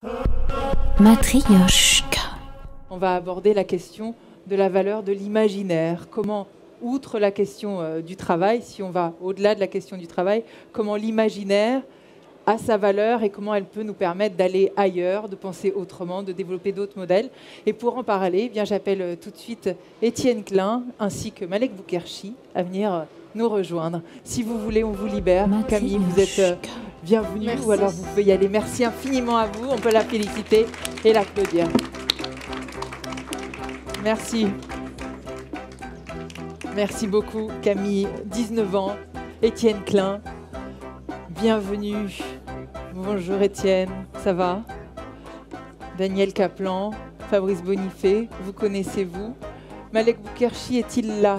Matryoshka. On va aborder la question de la valeur de l'imaginaire. Comment, outre la question du travail, si on va au-delà de la question du travail, comment l'imaginaire a sa valeur et comment elle peut nous permettre d'aller ailleurs, de penser autrement, de développer d'autres modèles. Et pour en parler, eh bien, j'appelle tout de suite Étienne Klein ainsi que Malek Boukherchi à venir nous rejoindre. Si vous voulez, on vous libère. Camille, vous êtes bienvenue. Ou alors vous pouvez y aller. Merci infiniment à vous. On peut la féliciter et l'applaudir. Merci. Merci beaucoup, Camille. 19 ans, Étienne Klein. Bienvenue. Bonjour Étienne, ça va? Daniel Kaplan, Fabrice Bonifay, vous connaissez-vous? Malek Boukherchi est-il là?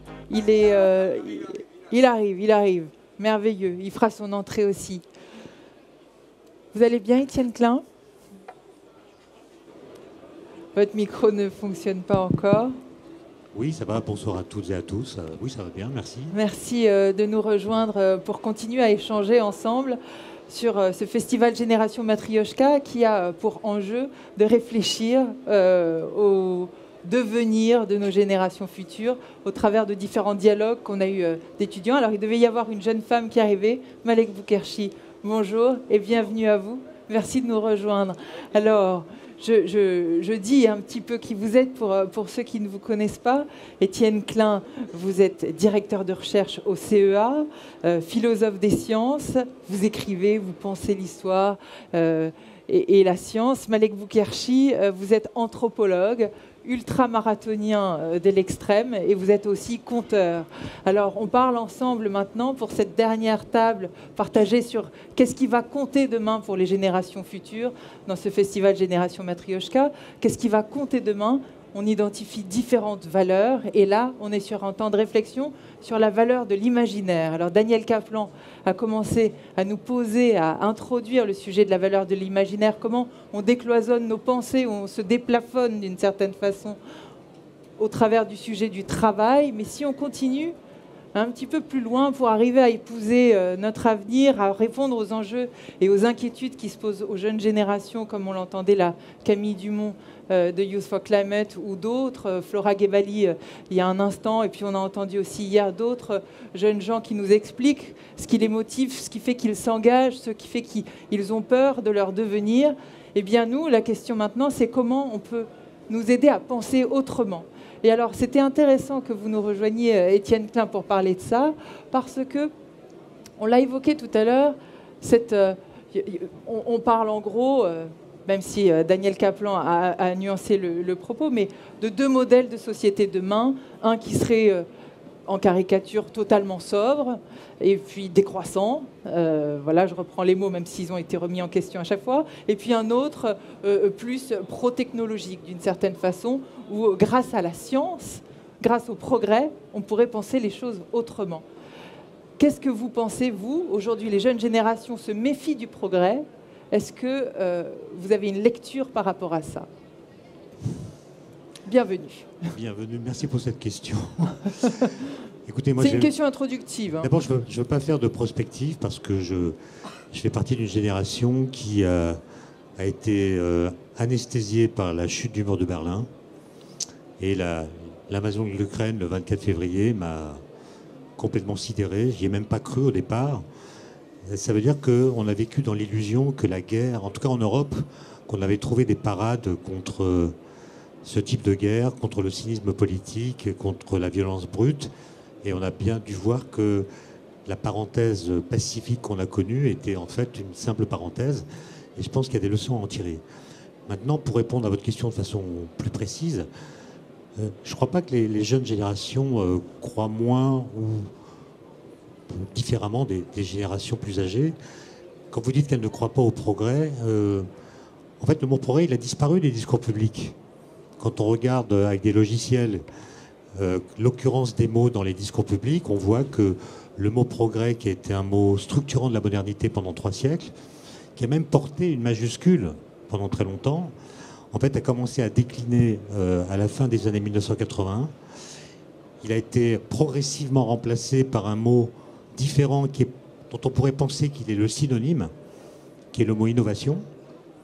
Il arrive. Merveilleux. Il fera son entrée aussi. Vous allez bien, Étienne Klein? Votre micro ne fonctionne pas encore. Oui, ça va. Bonsoir à toutes et à tous. Oui, ça va bien, merci. Merci de nous rejoindre pour continuer à échanger ensemble sur ce festival Génération Matryoshka qui a pour enjeu de réfléchir au devenir de nos générations futures au travers de différents dialogues qu'on a eu d'étudiants. Alors, il devait y avoir une jeune femme qui arrivait, Malek Boukherchi. Bonjour et bienvenue à vous. Merci de nous rejoindre. Alors, je dis un petit peu qui vous êtes pour ceux qui ne vous connaissent pas. Étienne Klein, vous êtes directeur de recherche au CEA, philosophe des sciences. Vous écrivez, vous pensez l'histoire et la science. Malek Boukherchi, vous êtes anthropologue, ultramarathonien de l'extrême et vous êtes aussi conteur. Alors on parle ensemble maintenant pour cette dernière table partagée sur qu'est-ce qui va compter demain pour les générations futures dans ce festival Génération Matryoshka. Qu'est-ce qui va compter demain? On identifie différentes valeurs et là on est sur un temps de réflexion sur la valeur de l'imaginaire. Alors Daniel Kaplan a commencé à nous poser, à introduire le sujet de la valeur de l'imaginaire, comment on décloisonne nos pensées, on se déplafonne d'une certaine façon au travers du sujet du travail. Mais si on continue un petit peu plus loin pour arriver à épouser notre avenir, à répondre aux enjeux et aux inquiétudes qui se posent aux jeunes générations, comme on l'entendait là, Camille Dumont de Youth for Climate ou d'autres, Flora Gebali il y a un instant, et puis on a entendu aussi hier d'autres jeunes gens qui nous expliquent ce qui les motive, ce qui fait qu'ils s'engagent, ce qui fait qu'ils ont peur de leur devenir. Eh bien nous, la question maintenant, c'est comment on peut nous aider à penser autrement. Et alors, c'était intéressant que vous nous rejoigniez, Étienne Klein, pour parler de ça, parce que, on l'a évoqué tout à l'heure, on parle en gros, même si Daniel Kaplan a nuancé le propos, mais de deux modèles de société demain, un qui serait en caricature totalement sobre, et puis décroissant, voilà, je reprends les mots même s'ils ont été remis en question à chaque fois, et puis un autre plus pro-technologique d'une certaine façon, où grâce à la science, grâce au progrès, on pourrait penser les choses autrement. Qu'est-ce que vous pensez, vous? Aujourd'hui, les jeunes générations se méfient du progrès. Est-ce que vous avez une lecture par rapport à ça? Bienvenue. Bienvenue, merci pour cette question. Écoutez, moi, c'est une question introductive. Hein. D'abord, je ne veux pas faire de prospective parce que je fais partie d'une génération qui a été anesthésiée par la chute du mur de Berlin. Et l'invasion de l'Ukraine le 24 février m'a complètement sidéré. J'y ai même pas cru au départ. Ça veut dire qu'on a vécu dans l'illusion que la guerre, en tout cas en Europe, qu'on avait trouvé des parades contre ce type de guerre, contre le cynisme politique, contre la violence brute. Et on a bien dû voir que la parenthèse pacifique qu'on a connue était en fait une simple parenthèse. Et je pense qu'il y a des leçons à en tirer. Maintenant, pour répondre à votre question de façon plus précise, je ne crois pas que les jeunes générations croient moins ou différemment des générations plus âgées. Quand vous dites qu'elles ne croient pas au progrès, en fait, le mot progrès, il a disparu des discours publics. Quand on regarde avec des logiciels l'occurrence des mots dans les discours publics, on voit que le mot progrès, qui a été un mot structurant de la modernité pendant 3 siècles, qui a même porté une majuscule pendant très longtemps, en fait, a commencé à décliner à la fin des années 1980. Il a été progressivement remplacé par un mot différent dont on pourrait penser qu'il est le synonyme, qui est le mot innovation.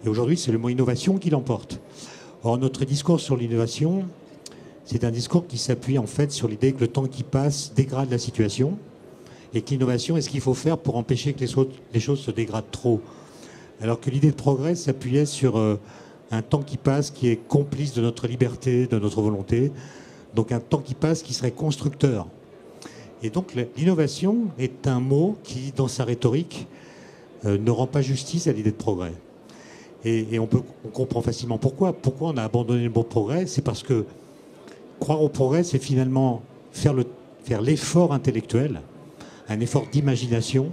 Et aujourd'hui, c'est le mot innovation qui l'emporte. Or, notre discours sur l'innovation, c'est un discours qui s'appuie en fait sur l'idée que le temps qui passe dégrade la situation et que l'innovation est ce qu'il faut faire pour empêcher que les choses se dégradent trop. Alors que l'idée de progrès s'appuyait sur un temps qui passe qui est complice de notre liberté, de notre volonté, donc un temps qui passe qui serait constructeur. Et donc l'innovation est un mot qui, dans sa rhétorique, ne rend pas justice à l'idée de progrès. Et on comprend facilement pourquoi. Pourquoi on a abandonné le mot progrès? C'est parce que croire au progrès, c'est finalement faire l'effort intellectuel, un effort d'imagination,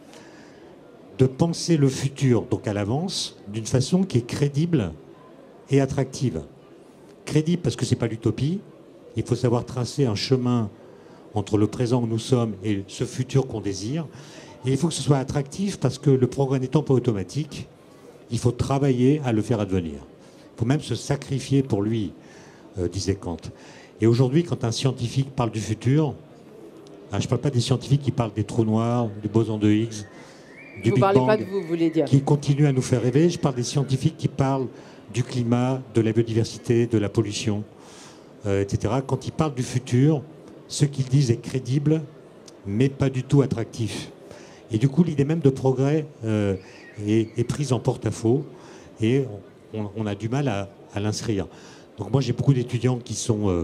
de penser le futur, donc à l'avance, d'une façon qui est crédible et attractive. Crédible parce que ce n'est pas l'utopie. Il faut savoir tracer un chemin entre le présent où nous sommes et ce futur qu'on désire. Et il faut que ce soit attractif parce que le progrès n'étant pas automatique, il faut travailler à le faire advenir. Il faut même se sacrifier pour lui, disait Kant. Et aujourd'hui, quand un scientifique parle du futur, je ne parle pas des scientifiques qui parlent des trous noirs, du boson de Higgs, du Big Bang, vous ne parlez pas de vous voulez dire. Qui continuent à nous faire rêver. Je parle des scientifiques qui parlent du climat, de la biodiversité, de la pollution, etc. Quand ils parlent du futur, ce qu'ils disent est crédible, mais pas du tout attractif. Et du coup, l'idée même de progrès est prise en porte-à-faux et on a du mal à l'inscrire. Donc moi, j'ai beaucoup d'étudiants qui sont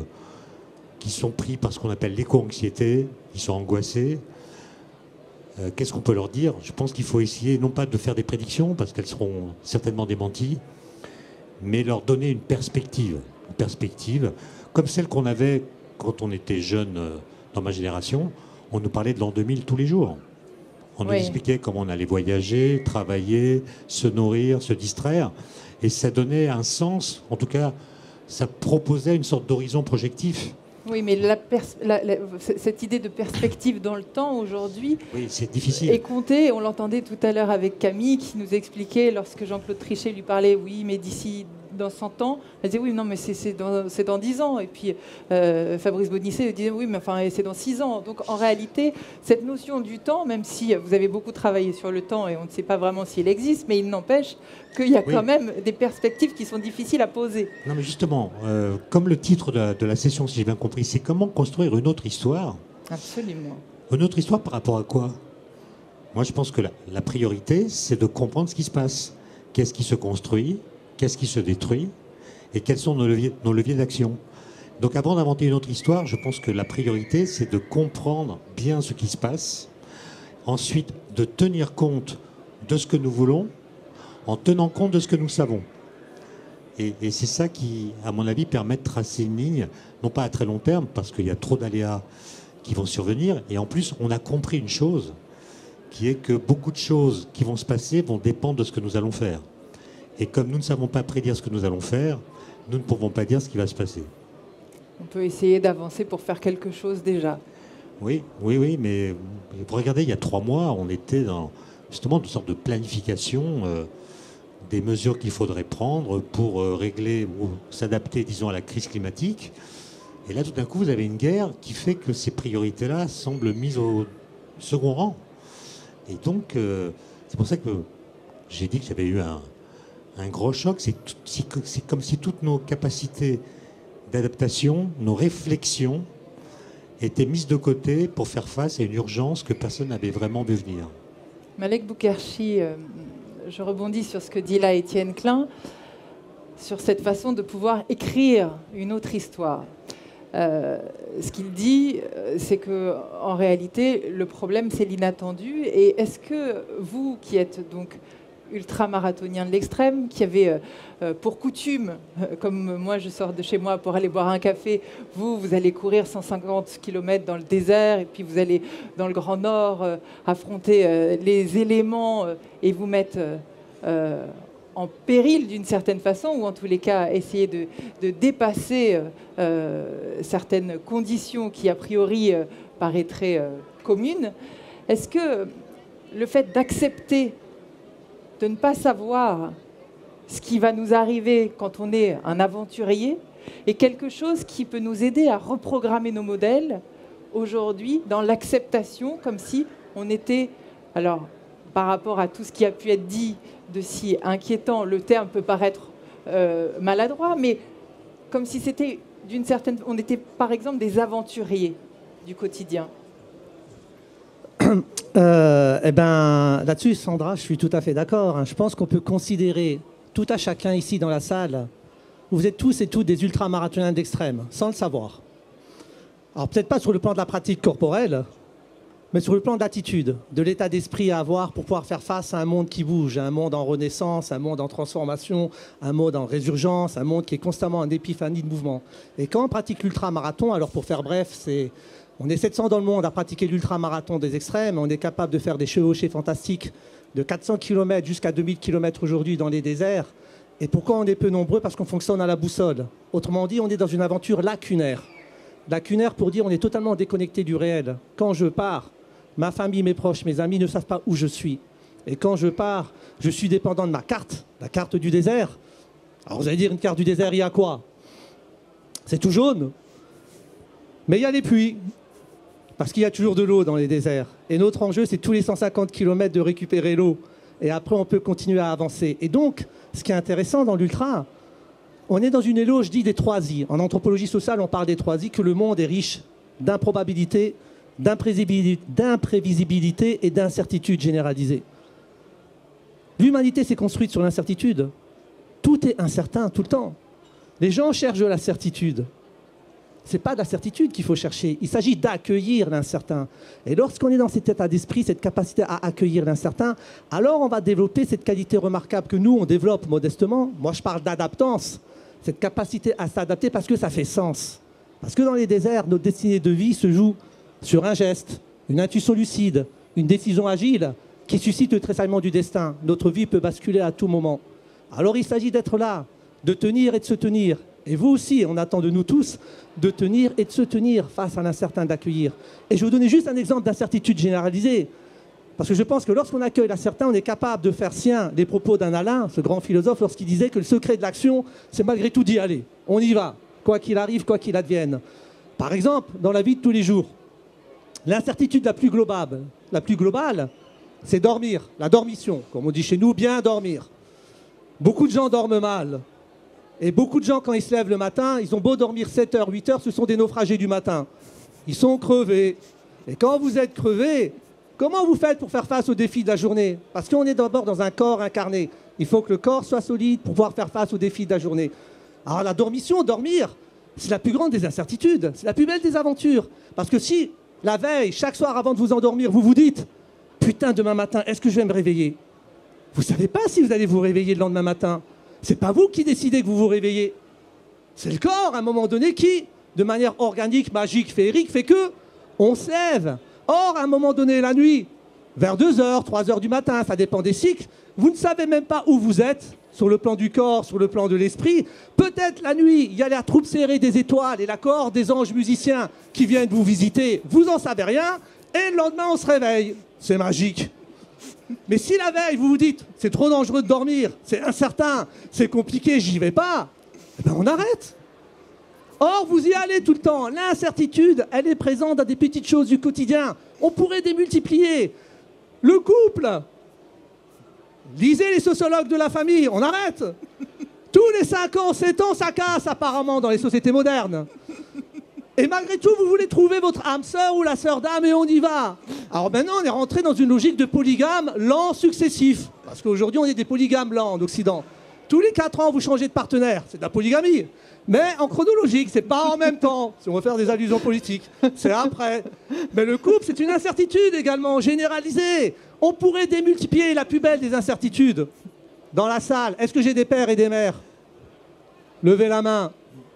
pris par ce qu'on appelle l'éco-anxiété, ils sont angoissés. Qu'est-ce qu'on peut leur dire? Je pense qu'il faut essayer, non pas de faire des prédictions, parce qu'elles seront certainement démenties, mais leur donner une perspective comme celle qu'on avait quand on était jeune dans ma génération. On nous parlait de l'an 2000 tous les jours. On nous expliquait comment on allait voyager, travailler, se nourrir, se distraire. Et ça donnait un sens, en tout cas, ça proposait une sorte d'horizon projectif. Oui, mais cette idée de perspective dans le temps, aujourd'hui, c'est difficile. Est comptée. On l'entendait tout à l'heure avec Camille, qui nous expliquait, lorsque Jean-Claude Trichet lui parlait, oui, mais d'ici dans 100 ans, elle disait, oui, non, mais c'est dans 10 ans. Et puis Fabrice Bonisset disait, oui, mais enfin, c'est dans 6 ans. Donc, en réalité, cette notion du temps, même si vous avez beaucoup travaillé sur le temps, et on ne sait pas vraiment s'il existe, mais il n'empêche qu'il y a quand même des perspectives qui sont difficiles à poser. Non, mais justement, comme le titre de la session, si j'ai bien compris, c'est comment construire une autre histoire. Absolument. Une autre histoire par rapport à quoi? Moi, je pense que la priorité, c'est de comprendre ce qui se passe. Qu'est-ce qui se construit? Qu'est-ce qui se détruit? Et quels sont nos leviers d'action? Donc, avant d'inventer une autre histoire, je pense que la priorité, c'est de comprendre bien ce qui se passe. Ensuite, de tenir compte de ce que nous voulons, en tenant compte de ce que nous savons. Et c'est ça qui, à mon avis, permet de tracer une ligne, non pas à très long terme, parce qu'il y a trop d'aléas qui vont survenir. Et en plus, on a compris une chose, qui est que beaucoup de choses qui vont se passer vont dépendre de ce que nous allons faire. Et comme nous ne savons pas prédire ce que nous allons faire, nous ne pouvons pas dire ce qui va se passer. On peut essayer d'avancer pour faire quelque chose déjà. Oui, mais regardez, il y a 3 mois, on était dans justement une sorte de planification des mesures qu'il faudrait prendre pour régler ou s'adapter, disons, à la crise climatique. Et là, tout d'un coup, vous avez une guerre qui fait que ces priorités-là semblent mises au second rang. Et donc, c'est pour ça que j'ai dit que j'avais eu un gros choc. C'est comme si toutes nos capacités d'adaptation, nos réflexions, étaient mises de côté pour faire face à une urgence que personne n'avait vraiment vu venir. Malek Boukherchi, je rebondis sur ce que dit là Étienne Klein, sur cette façon de pouvoir écrire une autre histoire. Ce qu'il dit, c'est qu'en réalité, le problème, c'est l'inattendu. Et est-ce que vous, qui êtes donc ultra-marathonien de l'extrême, qui avez pour coutume, comme moi je sors de chez moi pour aller boire un café, vous allez courir 150 km dans le désert, et puis vous allez dans le Grand Nord affronter les éléments et vous mettre en péril d'une certaine façon, ou en tous les cas essayer de dépasser certaines conditions qui a priori paraîtraient communes. Est-ce que le fait d'accepter de ne pas savoir ce qui va nous arriver quand on est un aventurier est quelque chose qui peut nous aider à reprogrammer nos modèles aujourd'hui dans l'acceptation, comme si on était, alors par rapport à tout ce qui a pu être dit de si inquiétant. Le terme peut paraître maladroit, mais comme si c'était d'une certaine... On était par exemple des aventuriers du quotidien. Eh ben, là-dessus, Sandra, je suis tout à fait d'accord. Je pense qu'on peut considérer tout à chacun ici dans la salle, vous êtes tous et toutes des ultramarathoniens d'extrême, sans le savoir. Alors peut-être pas sur le plan de la pratique corporelle, mais sur le plan d'attitude, de l'état d'esprit à avoir pour pouvoir faire face à un monde qui bouge, un monde en renaissance, un monde en transformation, un monde en résurgence, un monde qui est constamment en épiphanie de mouvement. Et quand on pratique l'ultramarathon, alors pour faire bref, on est 700 dans le monde à pratiquer l'ultramarathon des extrêmes, on est capable de faire des chevauchées fantastiques de 400 km jusqu'à 2000 km aujourd'hui dans les déserts. Et pourquoi on est peu nombreux? Parce qu'on fonctionne à la boussole. Autrement dit, on est dans une aventure lacunaire. Lacunaire pour dire on est totalement déconnecté du réel. Quand je pars, ma famille, mes proches, mes amis ne savent pas où je suis. Et quand je pars, je suis dépendant de ma carte, la carte du désert. Alors vous allez dire, une carte du désert, il y a quoi? C'est tout jaune. Mais il y a les pluies. Parce qu'il y a toujours de l'eau dans les déserts. Et notre enjeu, c'est tous les 150 km de récupérer l'eau. Et après, on peut continuer à avancer. Et donc, ce qui est intéressant dans l'ultra, on est dans une éloge, je dis, des 3 I. En anthropologie sociale, on parle des 3 I, que le monde est riche d'improbabilité, d'imprévisibilité et d'incertitude généralisée. L'humanité s'est construite sur l'incertitude. Tout est incertain, tout le temps. Les gens cherchent de la certitude. Ce n'est pas de la certitude qu'il faut chercher. Il s'agit d'accueillir l'incertain. Et lorsqu'on est dans cet état d'esprit, cette capacité à accueillir l'incertain, alors on va développer cette qualité remarquable que nous, on développe modestement. Moi, je parle d'adaptance. Cette capacité à s'adapter parce que ça fait sens. Parce que dans les déserts, notre destinée de vie se joue sur un geste, une intuition lucide, une décision agile qui suscite le tressaillement du destin. Notre vie peut basculer à tout moment. Alors il s'agit d'être là, de tenir et de se tenir. Et vous aussi, on attend de nous tous de tenir et de se tenir face à l'incertain, d'accueillir. Et je vais vous donner juste un exemple d'incertitude généralisée. Parce que je pense que lorsqu'on accueille l'incertain, on est capable de faire sien les propos d'un Alain, ce grand philosophe, lorsqu'il disait que le secret de l'action, c'est malgré tout d'y aller. On y va, quoi qu'il arrive, quoi qu'il advienne. Par exemple, dans la vie de tous les jours, l'incertitude la plus globale, c'est dormir, la dormition. Comme on dit chez nous, bien dormir. Beaucoup de gens dorment mal. Et beaucoup de gens, quand ils se lèvent le matin, ils ont beau dormir 7 heures, 8 heures, ce sont des naufragés du matin. Ils sont crevés. Et quand vous êtes crevé, comment vous faites pour faire face aux défis de la journée? Parce qu'on est d'abord dans un corps incarné. Il faut que le corps soit solide pour pouvoir faire face aux défis de la journée. Alors la dormition, dormir, c'est la plus grande des incertitudes. C'est la plus belle des aventures. Parce que si, la veille, chaque soir avant de vous endormir, vous vous dites « Putain, demain matin, est-ce que je vais me réveiller ?» Vous ne savez pas si vous allez vous réveiller le lendemain matin. C'est pas vous qui décidez que vous vous réveillez. C'est le corps, à un moment donné, qui, de manière organique, magique, féerique, fait que on se lève. Or, à un moment donné, la nuit, vers 2 heures, 3 heures du matin, ça dépend des cycles, vous ne savez même pas où vous êtes, sur le plan du corps, sur le plan de l'esprit. Peut-être la nuit, il y a la troupe serrée des étoiles et la cohorte des anges musiciens qui viennent vous visiter. Vous n'en savez rien, et le lendemain, on se réveille. C'est magique. Mais si la veille, vous vous dites, c'est trop dangereux de dormir, c'est incertain, c'est compliqué, j'y vais pas, eh ben on arrête. Or, vous y allez tout le temps. L'incertitude, elle est présente dans des petites choses du quotidien. On pourrait démultiplier. Le couple. Lisez les sociologues de la famille, on arrête. Tous les 5 ans, 7 ans, ça casse apparemment dans les sociétés modernes. Et malgré tout, vous voulez trouver votre âme sœur ou la sœur d'âme et on y va. Alors maintenant, on est rentré dans une logique de polygame lent successif. Parce qu'aujourd'hui, on est des polygames lents en Occident. Tous les 4 ans, vous changez de partenaire. C'est de la polygamie. Mais en chronologique, c'est pas en même temps. Si on veut faire des allusions politiques, c'est après. Mais le couple, c'est une incertitude également, généralisée. On pourrait démultiplier la plus belle des incertitudes. Dans la salle, est-ce que j'ai des pères et des mères? Levez la main.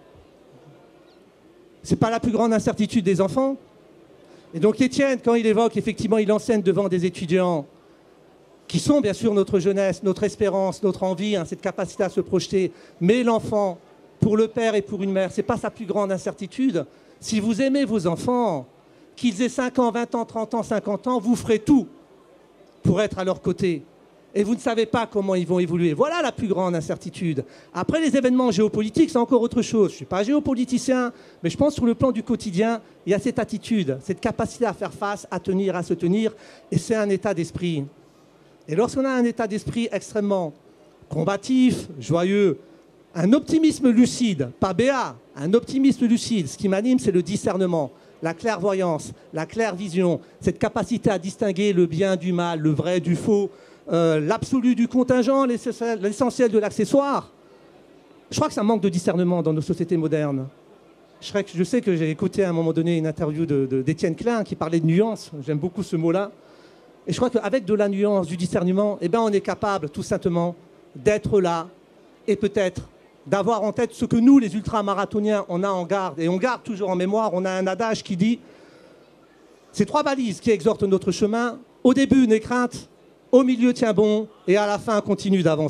C'est pas la plus grande incertitude des enfants? Et donc Étienne, quand il évoque, effectivement, il enseigne devant des étudiants qui sont bien sûr notre jeunesse, notre espérance, notre envie, hein, cette capacité à se projeter. Mais l'enfant, pour le père et pour une mère, c'est pas sa plus grande incertitude. Si vous aimez vos enfants, qu'ils aient 5 ans, 20 ans, 30 ans, 50 ans, vous ferez tout pour être à leur côté. Et vous ne savez pas comment ils vont évoluer. Voilà la plus grande incertitude. Après, les événements géopolitiques, c'est encore autre chose. Je ne suis pas géopoliticien, mais je pense sur le plan du quotidien, il y a cette attitude, cette capacité à faire face, à tenir, à se tenir. Et c'est un état d'esprit. Et lorsqu'on a un état d'esprit extrêmement combatif, joyeux, un optimisme lucide, pas béat, un optimisme lucide, ce qui m'anime, c'est le discernement, la clairvoyance, la clairvision, cette capacité à distinguer le bien du mal, le vrai du faux, l'absolu du contingent, l'essentiel de l'accessoire. Je crois que ça manque de discernement dans nos sociétés modernes. Je sais que j'ai écouté à un moment donné une interview d'Étienne Klein qui parlait de nuance. J'aime beaucoup ce mot-là. Et je crois qu'avec de la nuance, du discernement, eh ben on est capable tout simplement d'être là et peut-être d'avoir en tête ce que nous, les ultramarathoniens, on a en garde. Et on garde toujours en mémoire, on a un adage qui dit « C'est 3 balises qui exhortent notre chemin. Au début, n'aie crainte, au milieu, tiens bon, et à la fin, continue d'avancer. »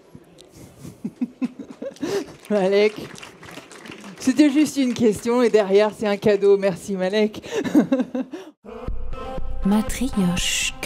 Malek, c'était juste une question et derrière, c'est un cadeau. Merci Malek. Matrioshka.